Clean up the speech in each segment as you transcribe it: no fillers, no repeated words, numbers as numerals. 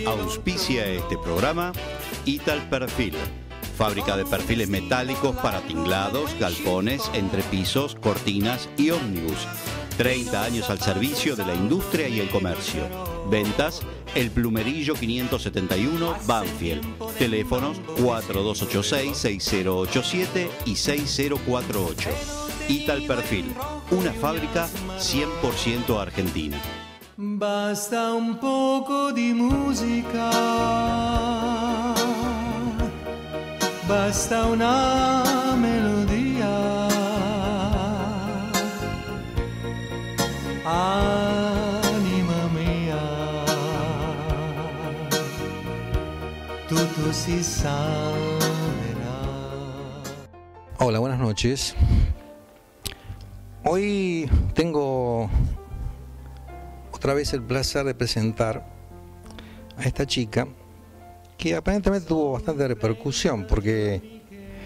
Auspicia este programa Ital Perfil, fábrica de perfiles metálicos para tinglados, galpones, entrepisos, cortinas y ómnibus. 30 años al servicio de la industria y el comercio. Ventas, El Plumerillo 571, Banfield. Teléfonos 4286-6087 y 6048. Ital Perfil, una fábrica 100% argentina. Basta un poco di musica, basta una melodía, anima mia, tutto si salverà. Hola, buenas noches. Hoy tengo otra vez el placer de presentar a esta chica que aparentemente tuvo bastante repercusión porque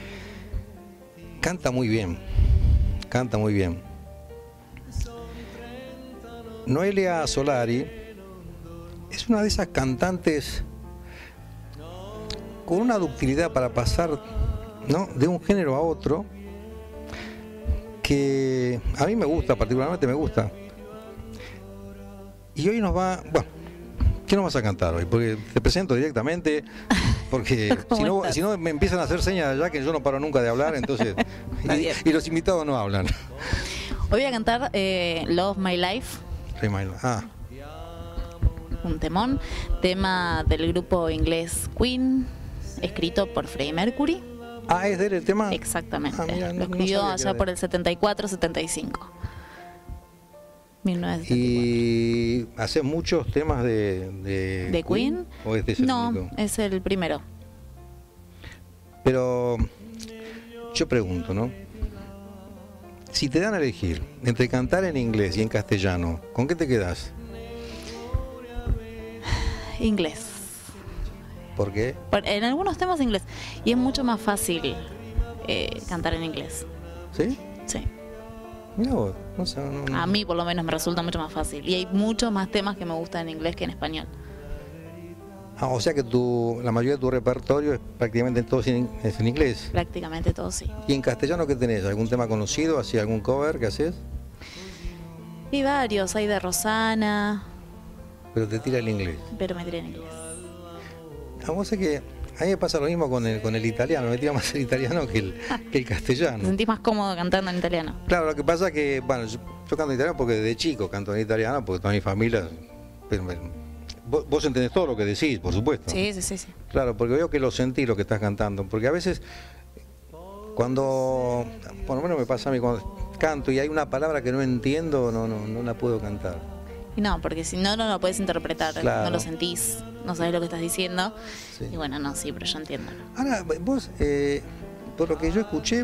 canta muy bien, canta muy bien. Noelia Solari es una de esas cantantes con una ductilidad para pasar, ¿no?, de un género a otro que a mí me gusta, particularmente me gusta. Y hoy nos va... Bueno, ¿qué nos vas a cantar hoy? Porque te presento directamente, porque si no me empiezan a hacer señas allá que yo no paro nunca de hablar, entonces... y los invitados no hablan. Hoy voy a cantar Love My Life. Un temón, tema del grupo inglés Queen, escrito por Freddie Mercury. Ah, ¿es de él el tema? Exactamente, mira, lo escribió allá por el 74-75. 1974. ¿Y hace muchos temas de Queen? ¿O este es el no, único? es el primero. Pero yo pregunto, ¿no? Si te dan a elegir entre cantar en inglés y en castellano, ¿con qué te quedas? Inglés. ¿Por qué? En algunos temas inglés. Y es mucho más fácil cantar en inglés. ¿Sí? Sí. Mira vos, no sé, no. A mí por lo menos me resulta mucho más fácil. Y hay muchos más temas que me gustan en inglés que en español. Ah, o sea que la mayoría de tu repertorio es prácticamente todo es en inglés. Prácticamente todo, sí. ¿Y en castellano qué tenés? ¿Algún tema conocido? ¿Así algún cover que haces? Y varios, hay de Rosana. Pero te tira el inglés. Pero me tiré en inglés. Ah, vos sé que a mí me pasa lo mismo con el italiano, me tira más el italiano que el castellano. ¿Te sentís más cómodo cantando en italiano? Claro, lo que pasa es que, bueno, yo canto en italiano porque desde chico canto en italiano, porque toda mi familia... Pero, vos entendés todo lo que decís, por supuesto. Sí. Claro, porque veo que lo sentís lo que estás cantando, porque a veces cuando, por lo menos me pasa a mí, cuando canto y hay una palabra que no entiendo, no la puedo cantar. Y no, porque si no, no lo puedes interpretar, Claro. no lo sentís, no sabés lo que estás diciendo. Sí. Y bueno, no, sí, pero yo entiendo. Ahora, vos, por lo que yo escuché,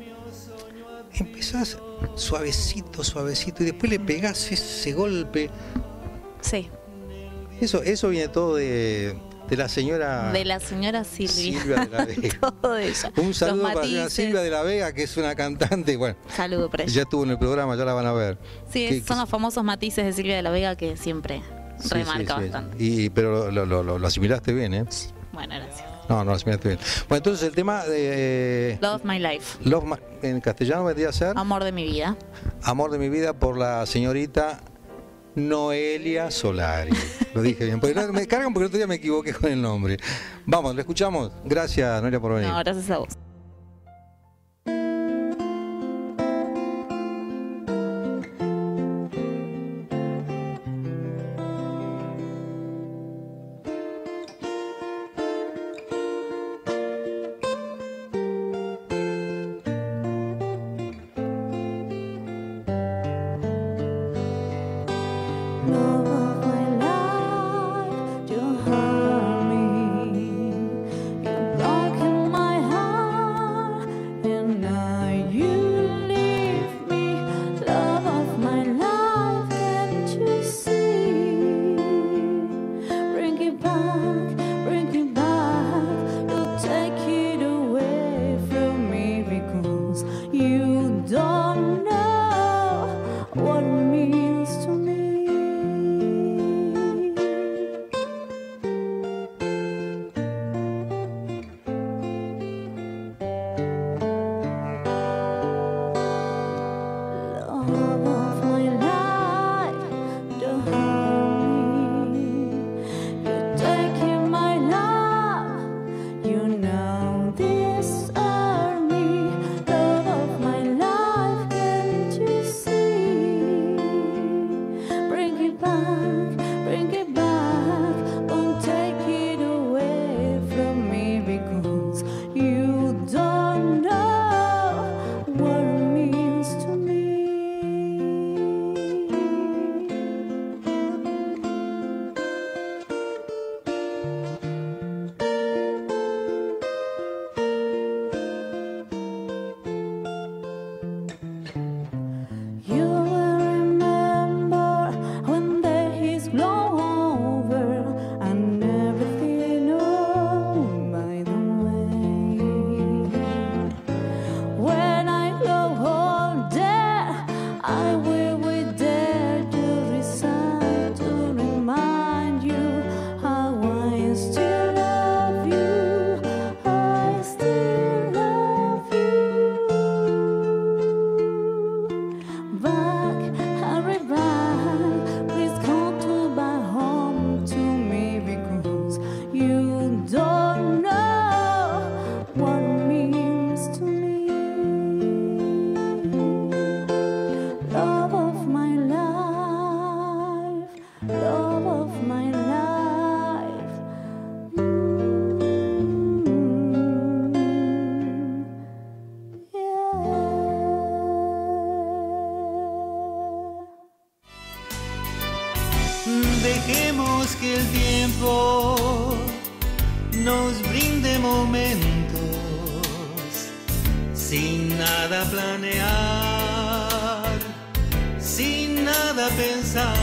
empezás suavecito, y después le pegás ese golpe. Sí. Eso viene todo de la señora... De la señora Silvia. De la Vega. Todo de ella. Un saludo Los para la señora matices. Silvia de la Vega, que es una cantante, bueno, Saludo para ella. ya estuvo en el programa, ya la van a ver. Sí, son los famosos matices de Silvia de la Vega que siempre remarca bastante. Pero lo asimilaste bien, ¿eh? Bueno, gracias. No, lo asimilaste bien. Bueno, entonces el tema de... Love My Life. En castellano vendría a ser... Amor de mi vida. Amor de mi vida, por la señorita Noelia Solari. Lo dije bien, porque me cargan porque el otro día me equivoqué con el nombre. Vamos, lo escuchamos. Gracias, Noelia, por venir. No, gracias a vos. Love my life, you hurt me, you broke in my heart. bring it back, don't take it away from me, because you don't know what it means to me. You will remember when the heat's blow over and everything by the way. When I grow older, I will be there to recite, to remind you how I still love you. I still love you. Back, hurry back, please come to my home to me, because you don't know what it means to me. Love of my life, love of my life. Dejemos que el tiempo nos brinde momentos sin nada planear, sin nada pensar,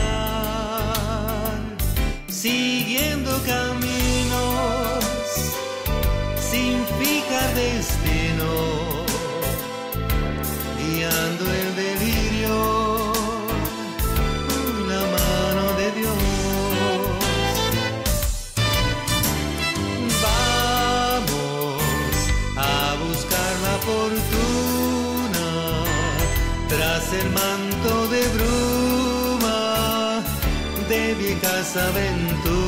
siguiendo caminos sin fijar destino, guiando el delirio. La mano de Dios. Vamos a buscar la fortuna tras el manto de bruma de viejas aventuras.